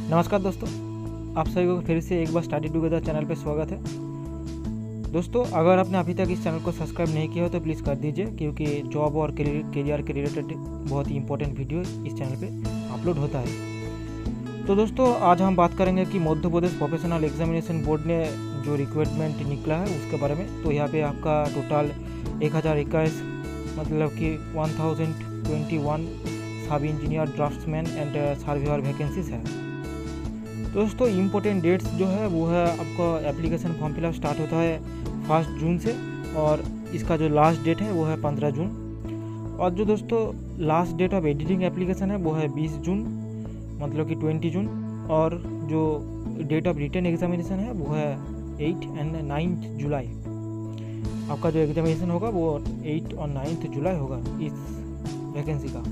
नमस्कार दोस्तों, आप सभी को फिर से एक बार स्टडी टुगेदर चैनल पे स्वागत है। दोस्तों, अगर आपने अभी तक इस चैनल को सब्सक्राइब नहीं किया हो तो प्लीज़ कर दीजिए, क्योंकि जॉब और करियर के रिलेटेड बहुत ही इंपॉर्टेंट वीडियो इस चैनल पे अपलोड होता है। तो दोस्तों, आज हम बात करेंगे कि Madhya Pradesh professional examination board ने जो रिक्वायरमेंट निकला है उसके बारे में। तो यहाँ पे आपका टोटल 1021 मतलब कि 1021 sub engineer, draftsman and surveyor vacancies है। दोस्तों, इम्पोर्टेंट डेट्स जो है वो है आपका एप्लीकेशन फॉर्म फिलअप स्टार्ट होता है 1 जून से, और इसका जो लास्ट डेट है वो है 15 जून। और जो दोस्तों last date of editing application है वो है 20 जून मतलब कि 20 जून। और जो डेट ऑफ रिटन एग्जामिनेशन है वो है 8 एंड 9 जुलाई। आपका जो एग्जामिनेशन होगा वो 8 और 9 जुलाई होगा इस वैकेंसी का।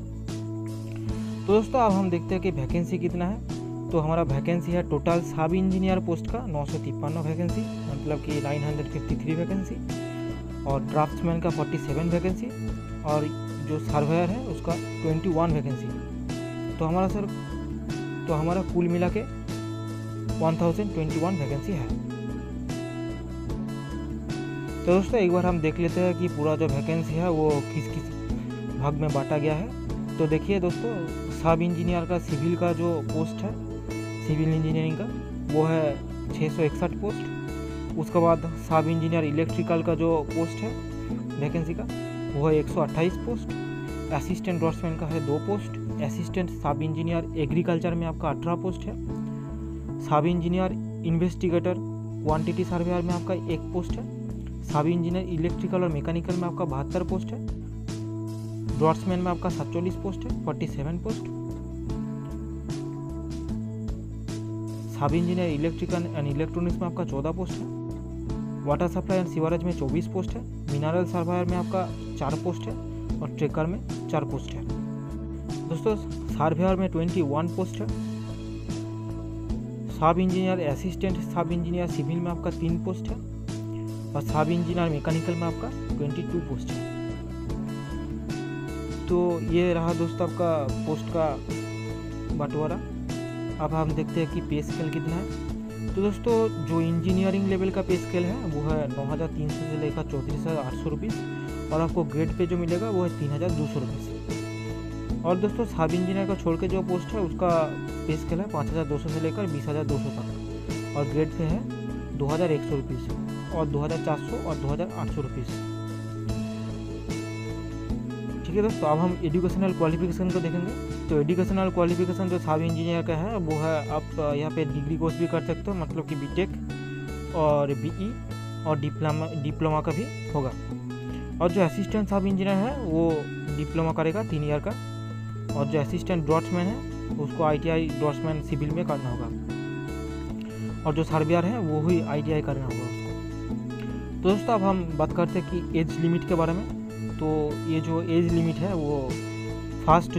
तो दोस्तों, अब हम देखते हैं कि वैकेंसी कितना है। तो हमारा वैकेंसी है टोटल सब इंजीनियर पोस्ट का 953 वैकेंसी मतलब कि 953 वैकेंसी, और ड्राफ्ट्समैन का 47 वैकेंसी, और जो सर्वेयर है उसका 21 वैकेंसी। तो हमारा कुल मिला के 1021 वैकेंसी है। तो दोस्तों, एक बार हम देख लेते हैं कि पूरा जो वैकेंसी है वो किस किस भाग में बांटा गया है। तो देखिए दोस्तों, सब इंजीनियर का सिविल का जो पोस्ट है, सिविल इंजीनियरिंग का, वो है 661 पोस्ट। उसके बाद सब इंजीनियर इलेक्ट्रिकल का जो पोस्ट है वैकेंसी का वो है 128 पोस्ट। असिस्टेंट ड्राफ्ट्समैन का है 2 post. Assistant sub engineer agriculture में आपका 18 पोस्ट है। Sub engineer investigator quantity surveyor में आपका 1 पोस्ट है। सब इंजीनियर इलेक्ट्रिकल और मैकेनिकल में आपका 72 पोस्ट है। ड्राफ्ट्समैन में आपका 47 पोस्ट है, 47 पोस्ट। सब इंजीनियर इलेक्ट्रिकल एंड इलेक्ट्रॉनिक्स में आपका 14 पोस्ट है। वाटर सप्लाई एंड सीवरेज में 24 पोस्ट है। मिनरल सर्वेयर में आपका 4 पोस्ट है, और ट्रेकर में 4 पोस्ट है। दोस्तों, सर्वेयर में 21 पोस्ट है। Sub engineer assistant sub engineer civil में आपका 3 पोस्ट है, और सब इंजीनियर मैकेनिकल में आपका 22 पोस्ट है। तो ये रहा दोस्तों आपका पोस्ट का बंटवारा। अब हम देखते हैं कि पे स्केल कितना है। तो दोस्तों, जो इंजीनियरिंग लेवल का पे स्केल है वो है 9300 से लेकर 34,800 रुपीज़, और आपको ग्रेड पे जो मिलेगा वो है 3,200 रुपीज़। और दोस्तों, सब इंजीनियर का छोड़ के जो पोस्ट है उसका पे स्केल है 5,200 से लेकर 20,200 तक, और ग्रेड पे है 2,100 रुपीज़, और 2,400 और 2,800 रुपीज़। ठीक है दोस्तों, अब हम एजुकेशनल क्वालिफिकेशन को देखेंगे। तो एजुकेशनल क्वालिफिकेशन जो सब इंजीनियर का है वो है, आप यहाँ पे डिग्री कोर्स भी कर सकते हो, मतलब कि बीटेक और बीई और डिप्लोमा का भी होगा। और जो असिस्टेंट सब इंजीनियर है वो डिप्लोमा करेगा 3 ईयर का, और जो असिस्टेंट ड्राफ्ट्समैन है उसको ITI ड्राफ्ट्समैन सिविल में करना होगा, और जो सर्वेयर है वो ही ITI करना होगा उसको। तो दोस्तों, अब हम बात करते हैं कि एज लिमिट के बारे में। तो ये जो एज लिमिट है वो 1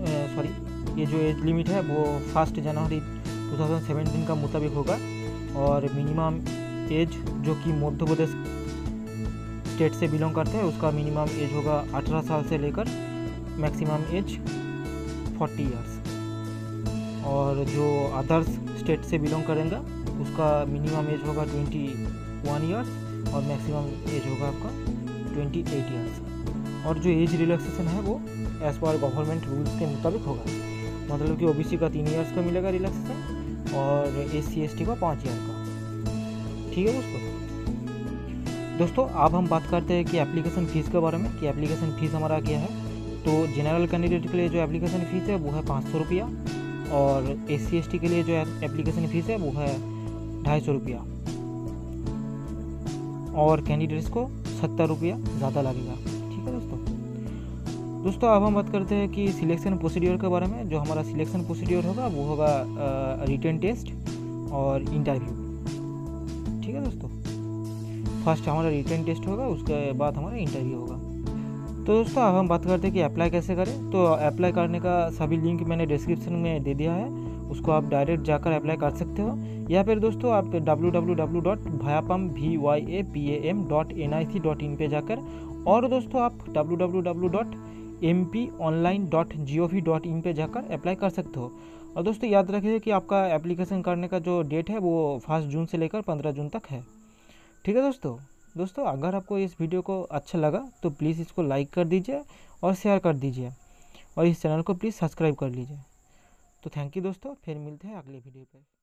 जनवरी 2017 का मुताबिक होगा, और मिनिमम एज जो कि मध्य प्रदेश स्टेट से बिलोंग करते हैं उसका मिनिमम एज होगा 18 साल से लेकर मैक्सिमम एज 40 ईयर्स, और जो अदर्स स्टेट से बिलोंग करेंगे उसका मिनिमम एज होगा 21 ईयर्स, और मैक्सिमम एज होगा आपका 28 ईयर्स। और जो एज रिलैक्सेशन है वो एज पर गवर्नमेंट रूल्स के मुताबिक होगा, मतलब कि OBC का 3 ईयर्स का मिलेगा रिलैक्सेशन, और SC ST का 5 ईयर का। ठीक है दोस्तों, अब हम बात करते हैं कि एप्लीकेशन फ़ीस के बारे में, कि एप्लीकेशन फ़ीस हमारा क्या है। तो जनरल कैंडिडेट के लिए जो एप्लीकेशन फ़ीस है वो है 500 रुपया, और SC ST के लिए जो एप्लीकेशन फ़ीस है वो है 250 रुपया, और कैंडिडेट्स को 70 रुपया ज़्यादा लगेगा। ठीक है दोस्तों, अब हम बात करते हैं कि सिलेक्शन प्रोसीड्योर के बारे में। जो हमारा सिलेक्शन प्रोसीड्योर होगा वो होगा रिटन टेस्ट और इंटरव्यू। ठीक है दोस्तों, फर्स्ट हमारा रिटन टेस्ट होगा, उसके बाद हमारा इंटरव्यू होगा। तो दोस्तों, अब हम बात करते हैं कि अप्लाई कैसे करें। तो अप्लाई करने का सभी लिंक मैंने डिस्क्रिप्शन में दे दिया है, उसको आप डायरेक्ट जाकर अप्लाई कर सकते हो, या फिर दोस्तों आप www.vyapam.nic.in पे जाकर, और दोस्तों आप www.mponline.gov.in पे जाकर अप्लाई कर सकते हो। और दोस्तों याद रखिए कि आपका एप्लीकेशन करने का जो डेट है वो 1 जून से लेकर 15 जून तक है। ठीक है दोस्तों अगर आपको इस वीडियो को अच्छा लगा तो प्लीज़ इसको लाइक कर दीजिए और शेयर कर दीजिए, और इस चैनल को प्लीज़ सब्सक्राइब कर लीजिए। तो थैंक यू दोस्तों, फिर मिलते हैं अगले वीडियो पर।